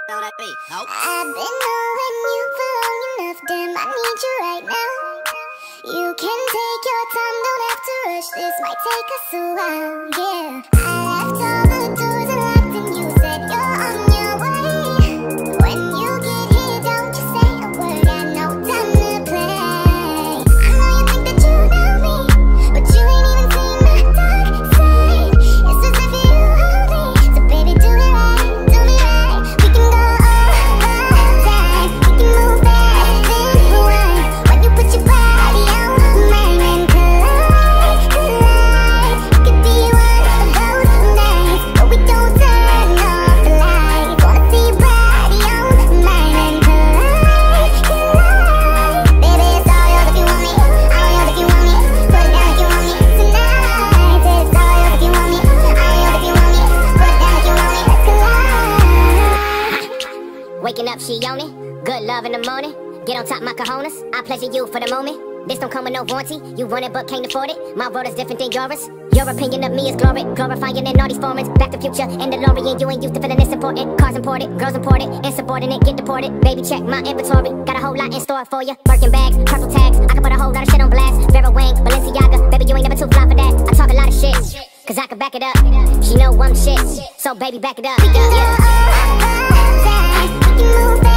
Throw that beat. Nope. I've been knowing you for long enough, damn, I need you right now. You can take your time, don't have to rush, this might take us a while, yeah. I left all the doors unlocked and you said you're on your way. When you get here, don't you say a word, got no time to play. I know you think that you know me, but you ain't even seen my dark side. It's just if you hold me, so baby do it right, do me right. We can go all the time, we can move fast and rewind. When you put your body on mine and collide, collide. It could be one of those nights, but we don't turn off the lights. Wanna see your body on mine and collide, collide. Baby, it's all yours if you want me, all yours if you want me. Put it down if you want me tonight. It's all yours if you want me, all yours if you want me. Put it down if you want me, let's collide. Waking up, she on it. Good love in the morning. Get on top, my cojones. I pleasure you for the moment. This don't come with no warranty. You want it but can't afford it. My world is different than yours. Your opinion of me is glory, glorifying in all these formats. Back to Future and DeLorean. You ain't used to feeling this important. Cars imported, girls imported, insubordinate, get deported. Baby, check my inventory. Got a whole lot in store for you. Birkin bags, purple tags. I can put a whole lot of shit on blast. Vera Wang, Balenciaga. Baby, you ain't never too fly for that. I talk a lot of shit, cause I can back it up. She know I'm shit, so baby, back it up. We can go all the time, we can move fast.